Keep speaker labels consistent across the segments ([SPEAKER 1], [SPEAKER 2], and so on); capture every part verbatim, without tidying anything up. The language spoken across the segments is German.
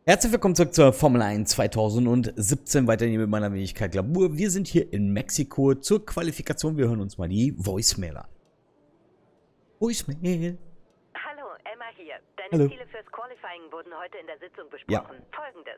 [SPEAKER 1] Herzlich willkommen zurück zur Formel eins zweitausendsiebzehn, weiterhin hier mit meiner Wenigkeit Glamour. Wir sind hier in Mexiko zur Qualifikation. Wir hören uns mal die Voicemail an. Voicemail.
[SPEAKER 2] Hallo, Emma hier. Deine
[SPEAKER 1] Hallo.
[SPEAKER 2] Ziele fürs Qualifying wurden heute in der Sitzung besprochen.
[SPEAKER 1] Ja.
[SPEAKER 2] Folgendes.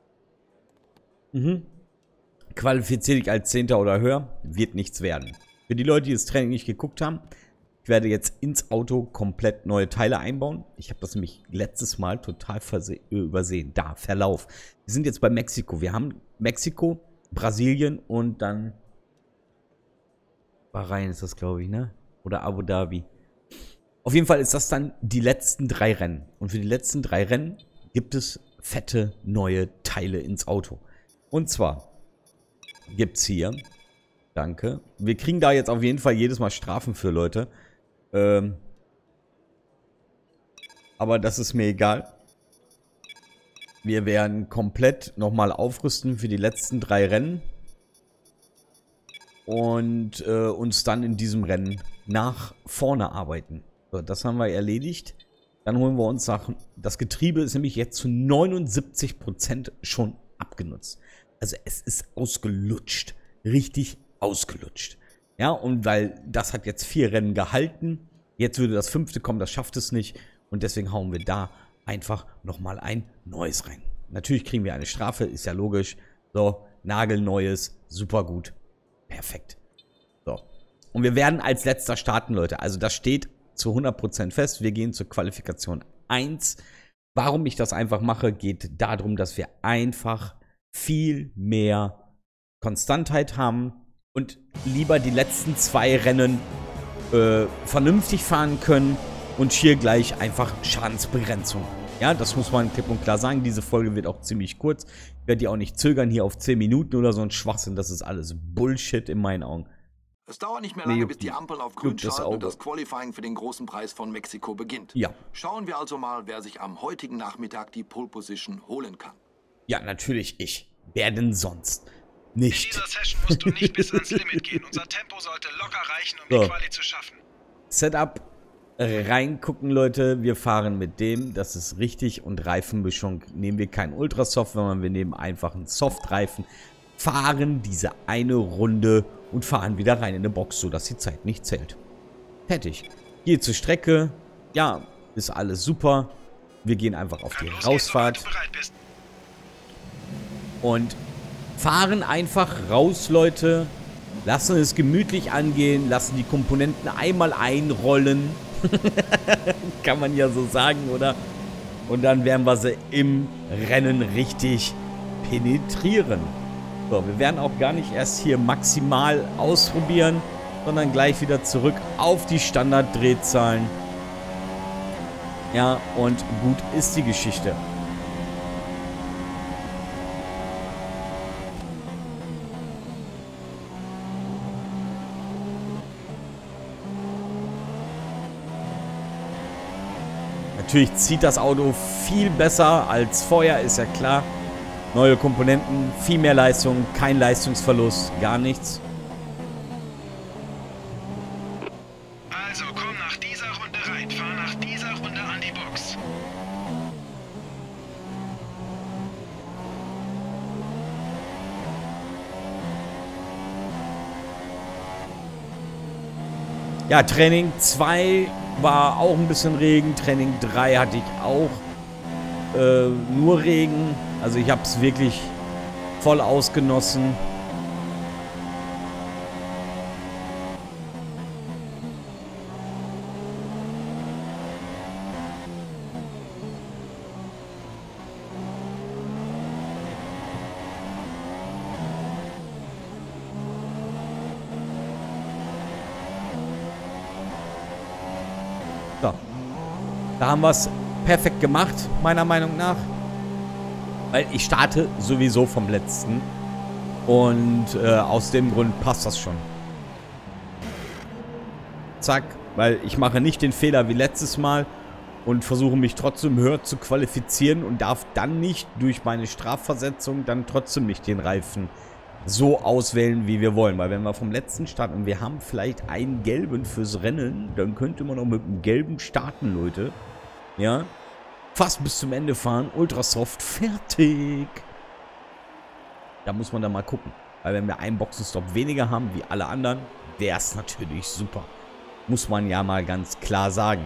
[SPEAKER 1] Mhm. Qualifiziere dich als Zehnter oder höher, wird nichts werden. Für die Leute, die das Training nicht geguckt haben, ich werde jetzt ins Auto komplett neue Teile einbauen. Ich habe das nämlich letztes Mal total übersehen. Da, Verlauf. Wir sind jetzt bei Mexiko. Wir haben Mexiko, Brasilien und dann Bahrain ist das, glaube ich, ne? Oder Abu Dhabi. Auf jeden Fall ist das dann die letzten drei Rennen. Und für die letzten drei Rennen gibt es fette neue Teile ins Auto. Und zwar gibt es hier, danke, wir kriegen da jetzt auf jeden Fall jedes Mal Strafen für, Leute. Ähm, aber das ist mir egal. Wir werden komplett nochmal aufrüsten für die letzten drei Rennen. Und äh, uns dann in diesem Rennen nach vorne arbeiten. So, das haben wir erledigt. Dann holen wir uns nach... Das Getriebe ist nämlich jetzt zu neunundsiebzig Prozent schon abgenutzt. Also es ist ausgelutscht. Richtig ausgelutscht. Ja, und weil das hat jetzt vier Rennen gehalten. Jetzt würde das fünfte kommen, das schafft es nicht. Und deswegen hauen wir da einfach nochmal ein neues rein. Natürlich kriegen wir eine Strafe, ist ja logisch. So, nagelneues, super gut. Perfekt. So. Und wir werden als letzter starten, Leute. Also das steht zu hundert Prozent fest. Wir gehen zur Qualifikation eins. Warum ich das einfach mache, geht darum, dass wir einfach viel mehr Konstantheit haben und lieber die letzten zwei Rennen äh, vernünftig fahren können und hier gleich einfach Schadensbegrenzung. Ja, das muss man klipp und klar sagen. Diese Folge wird auch ziemlich kurz. Ich werde die auch nicht zögern hier auf zehn Minuten oder so ein Schwachsinn. Das ist alles Bullshit in meinen Augen.
[SPEAKER 3] Es dauert nicht mehr
[SPEAKER 1] Nee,
[SPEAKER 3] lange,
[SPEAKER 1] juckt
[SPEAKER 3] bis die
[SPEAKER 1] nicht.
[SPEAKER 3] Ampeln auf grün
[SPEAKER 1] Juckt das
[SPEAKER 3] schalten und
[SPEAKER 1] Auge.
[SPEAKER 3] das Qualifying für den großen Preis von Mexiko beginnt.
[SPEAKER 1] Ja.
[SPEAKER 3] Schauen wir also mal, wer sich am heutigen Nachmittag die Pole Position holen kann.
[SPEAKER 1] Ja, natürlich ich. Wer denn sonst?
[SPEAKER 4] In
[SPEAKER 1] Nicht.
[SPEAKER 4] dieser Session musst du nicht bis ans Limit gehen. Unser Tempo sollte locker reichen, um
[SPEAKER 1] So.
[SPEAKER 4] die Quali zu schaffen.
[SPEAKER 1] Setup. Reingucken, Leute. Wir fahren mit dem. Das ist richtig. Und Reifenmischung nehmen wir kein Ultrasoft, sondern wir nehmen einfach einen Softreifen. Fahren diese eine Runde und fahren wieder rein in eine Box, sodass die Zeit nicht zählt. Fertig. Hier zur Strecke. Ja, ist alles super. Wir gehen einfach auf die
[SPEAKER 4] Kann losgehen,
[SPEAKER 1] Rausfahrt.
[SPEAKER 4] sobald du bereit bist.
[SPEAKER 1] Und fahren einfach raus, Leute. Lassen es gemütlich angehen. Lassen die Komponenten einmal einrollen. Kann man ja so sagen, oder? Und dann werden wir sie im Rennen richtig penetrieren. So, wir werden auch gar nicht erst hier maximal ausprobieren, sondern gleich wieder zurück auf die Standarddrehzahlen. Ja, und gut ist die Geschichte. Natürlich zieht das Auto viel besser als vorher, ist ja klar. Neue Komponenten, viel mehr Leistung, kein Leistungsverlust, gar nichts.
[SPEAKER 4] Also komm nach dieser Runde rein. Fahr nach dieser Runde an die Box.
[SPEAKER 1] Ja, Training zwei war auch ein bisschen Regen. Training drei hatte ich auch äh, nur Regen. Also ich habe es wirklich voll ausgenossen. So. Da haben wir es perfekt gemacht, meiner Meinung nach. Weil ich starte sowieso vom letzten. Und äh, aus dem Grund passt das schon. Zack. Weil ich mache nicht den Fehler wie letztes Mal. Und versuche mich trotzdem höher zu qualifizieren. Und darf dann nicht durch meine Strafversetzung dann trotzdem nicht den Reifen so auswählen, wie wir wollen. Weil wenn wir vom letzten starten und wir haben vielleicht einen gelben fürs Rennen, dann könnte man auch mit einem gelben starten, Leute. Ja. Fast bis zum Ende fahren. Ultrasoft. Fertig. Da muss man dann mal gucken. Weil wenn wir einen Boxenstopp weniger haben wie alle anderen, wäre es natürlich super. Muss man ja mal ganz klar sagen.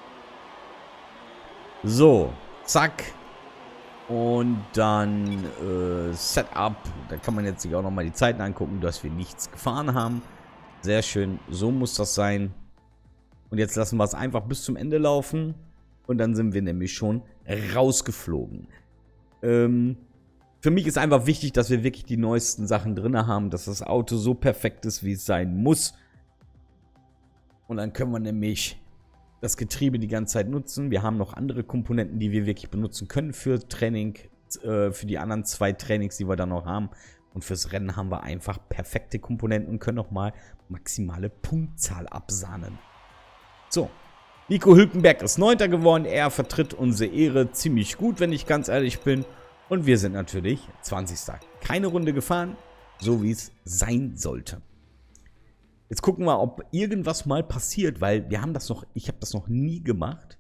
[SPEAKER 1] So. Zack. Und dann äh, Setup. Da kann man jetzt sich auch nochmal die Zeiten angucken, dass wir nichts gefahren haben. Sehr schön. So muss das sein. Und jetzt lassen wir es einfach bis zum Ende laufen. Und dann sind wir nämlich schon rausgeflogen. Ähm, für mich ist einfach wichtig, dass wir wirklich die neuesten Sachen drin haben. Dass das Auto so perfekt ist, wie es sein muss. Und dann können wir nämlich das Getriebe die ganze Zeit nutzen. Wir haben noch andere Komponenten, die wir wirklich benutzen können für Training, äh, für die anderen zwei Trainings, die wir dann noch haben. Und fürs Rennen haben wir einfach perfekte Komponenten und können nochmal maximale Punktzahl absahnen. So, Nico Hülkenberg ist Neunter geworden. Er vertritt unsere Ehre ziemlich gut, wenn ich ganz ehrlich bin. Und wir sind natürlich zwanzigster Keine Runde gefahren, so wie es sein sollte. Jetzt gucken wir, ob irgendwas mal passiert, weil wir haben das noch, ich habe das noch nie gemacht.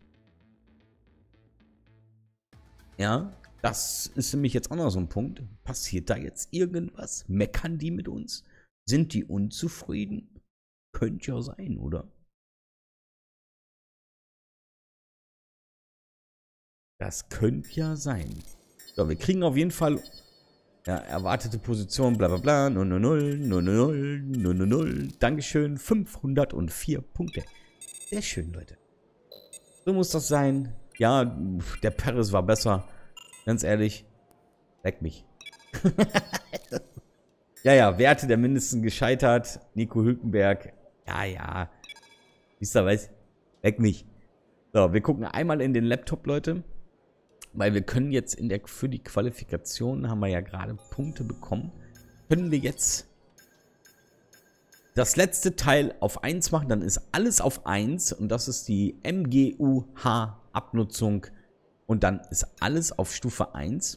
[SPEAKER 1] Ja, das ist nämlich jetzt auch noch so ein Punkt. Passiert da jetzt irgendwas? Meckern die mit uns? Sind die unzufrieden? Könnte ja sein, oder? Das könnte ja sein. So, wir kriegen auf jeden Fall... Ja, erwartete Position, bla bla bla, null null null, null null null, null null. Dankeschön, fünfhundertvier Punkte. Sehr schön, Leute. So muss das sein. Ja, der Perez war besser. Ganz ehrlich, leck mich. Ja, ja, Werte der mindestens gescheitert. Nico Hülkenberg. Ja, ja. Wisst ihr was? Leck mich. So, wir gucken einmal in den Laptop, Leute. Weil wir können jetzt in der, für die Qualifikation, haben wir ja gerade Punkte bekommen, können wir jetzt das letzte Teil auf eins machen, dann ist alles auf eins und das ist die M G U H-Abnutzung und dann ist alles auf Stufe eins.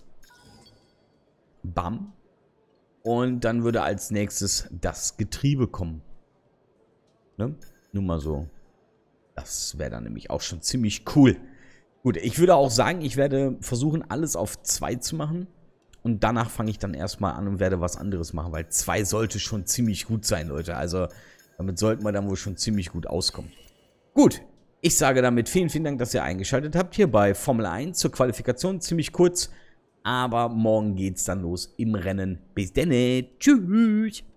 [SPEAKER 1] Bam. Und dann würde als nächstes das Getriebe kommen. Ne? Nur mal so. Das wäre dann nämlich auch schon ziemlich cool. Gut, ich würde auch sagen, ich werde versuchen, alles auf zwei zu machen. Und danach fange ich dann erstmal an und werde was anderes machen, weil zwei sollte schon ziemlich gut sein, Leute. Also damit sollten wir dann wohl schon ziemlich gut auskommen. Gut, ich sage damit vielen, vielen Dank, dass ihr eingeschaltet habt hier bei Formel eins zur Qualifikation. Ziemlich kurz, aber morgen geht's dann los im Rennen. Bis dann, tschüss!